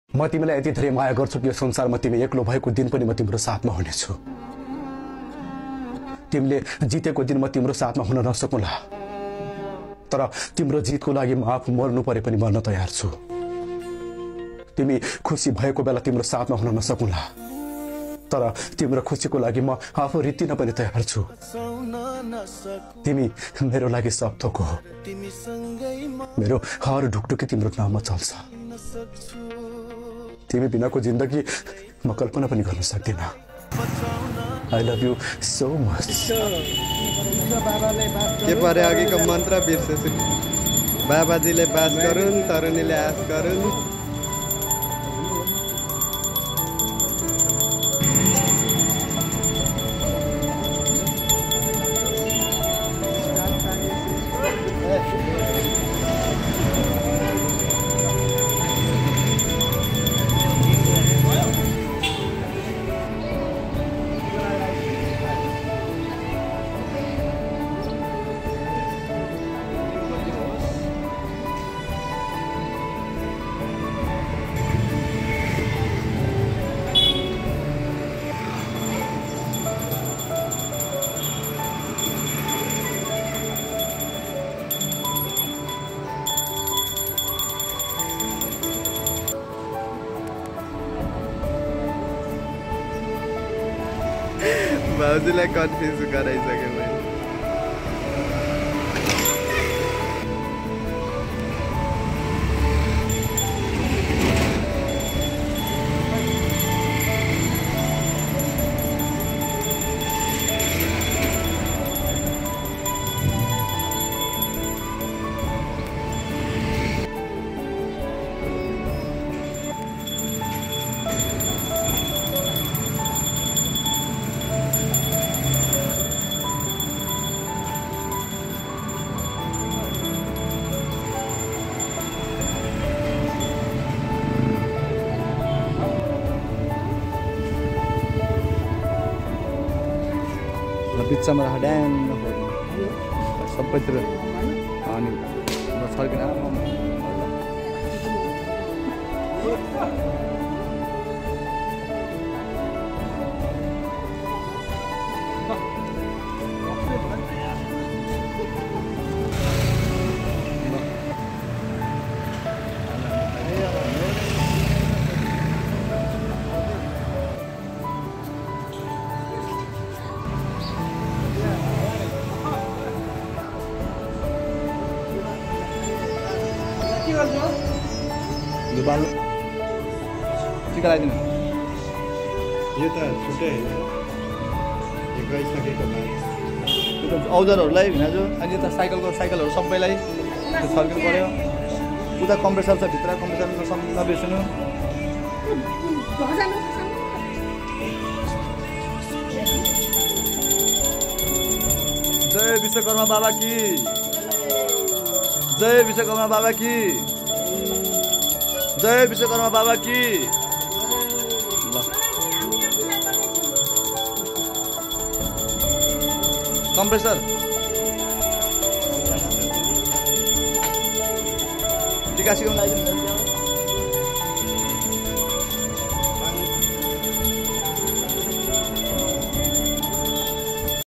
म तिमीलाई यति धेरै माया गर्छु कि यो संसारमा तिमी एक्लो भएको दिन पनि म तिम्रो साथमा हुनेछु। तिमीले जितेको दिन म तिम्रो साथमा हुन नसकुला, तर तिम्रो जितको लागि म आफू मर्नु परे पनि मर्न तयार छु। तिमी खुसी भएको बेला तिम्रो साथमा हुन नसकुला, तर तिम्रो खुसीको लागि म आफू रित्तिन पनि तयार छु। तिमी मेरो लागि सब थोक हो। मेरो हर ढुकढुकी तिम्रो नाममा चल्छ। तिमी बिनाको जिन्दगी म कल्पना पनि गर्न सक्दिन। I love you so much. के परे अघिको मन्त्र बिर्सेछु। बाबाजीले बास गरून्, तरुणीले आस गरून्। भाउजूलाई कन्फ्युज गराइसकेँ मैले। बिचमा राख ड्याङ सबैतिर अनि छर्किन बाल टिका लगाइदिनु। यो त छुट्टै गइसकेको औजारहरूलाई भिनाजु अनि यता साइकलहरू सबैलाई छर्किनु पर्यो। उता कम्प्रेसर छ, भित्र कम्प्रेसर नबिर्सनु। जय विश्वकर्मा बाबा की, जय विश्वकर्मा बाबा की, जय विश्वकर्मा बाबा की। ल कम्प्रेसर टिका सिकाउनु लागि